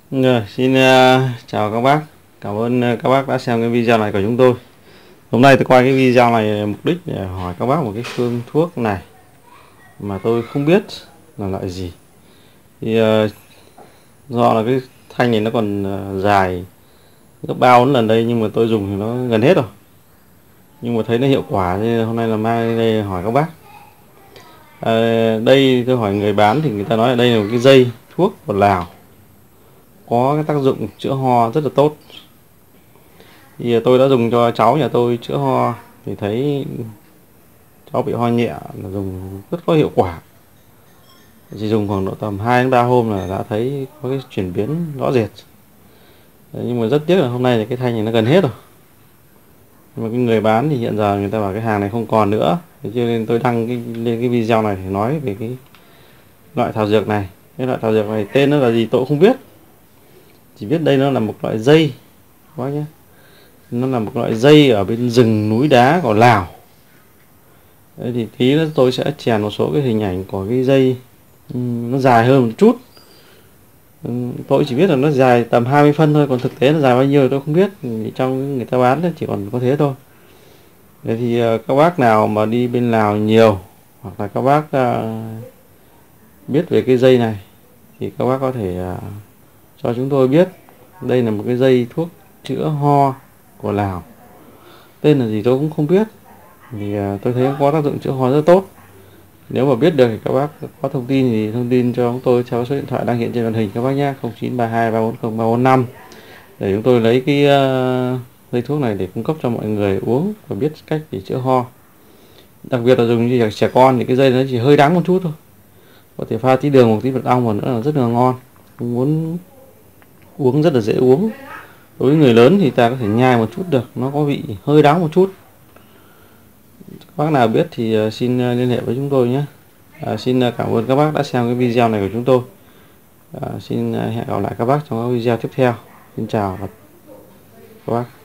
Rồi, xin chào các bác. Cảm ơn các bác đã xem cái video này của chúng tôi. Hôm nay tôi quay cái video này mục đích để hỏi các bác một cái phương thuốc này mà tôi không biết là loại gì. Thì do là cái thanh này nó còn dài gấp 3-4 lần đây, nhưng mà tôi dùng thì nó gần hết rồi. Nhưng mà thấy nó hiệu quả nên hôm nay là mang đây hỏi các bác. Đây tôi hỏi người bán thì người ta nói là đây là một cái dây thuốc của Lào, có cái tác dụng chữa ho rất là tốt. Thì tôi đã dùng cho cháu nhà tôi chữa ho thì thấy cháu bị ho nhẹ là dùng rất có hiệu quả. Chỉ dùng khoảng độ tầm 2 đến 3 hôm là đã thấy có cái chuyển biến rõ rệt. Nhưng mà rất tiếc là hôm nay thì cái thanh này nó gần hết rồi. Nhưng mà cái người bán thì hiện giờ người ta bảo cái hàng này không còn nữa. Thế cho nên tôi đăng lên cái video này để nói về cái loại thảo dược này. Cái loại thảo dược này tên nó là gì tôi cũng không biết. Chỉ biết đây nó là một loại dây các bác nhé. Nó là một loại dây ở bên rừng núi đá của Lào. Đấy, thì tí nữa tôi sẽ chèn một số cái hình ảnh của cái dây nó dài hơn một chút. Tôi chỉ biết là nó dài tầm 20 phân thôi, còn thực tế nó dài bao nhiêu thì tôi không biết. Thì trong người ta bán chỉ còn có thế thôi. Đấy thì các bác nào mà đi bên Lào nhiều, hoặc là các bác biết về cái dây này thì các bác có thể cho chúng tôi biết. Đây là một cái dây thuốc chữa ho của Lào, tên là gì tôi cũng không biết. Thì tôi thấy có tác dụng chữa ho rất tốt. Nếu mà biết được thì các bác có thông tin thì thông tin cho chúng tôi theo số điện thoại đang hiện trên màn hình các bác nhé, 0932 340 345, để chúng tôi lấy cái dây thuốc này để cung cấp cho mọi người uống và biết cách để chữa ho. Đặc biệt là dùng như trẻ con thì cái dây nó chỉ hơi đắng một chút thôi, có thể pha tí đường một tí mật ong vào nữa là rất là ngon. Muốn uống rất là dễ uống. Đối với người lớn thì ta có thể nhai một chút được, nó có vị hơi đắng một chút. Các bác nào biết thì xin liên hệ với chúng tôi nhé. Xin cảm ơn các bác đã xem cái video này của chúng tôi. Xin hẹn gặp lại các bác trong các video tiếp theo. Xin chào các bác.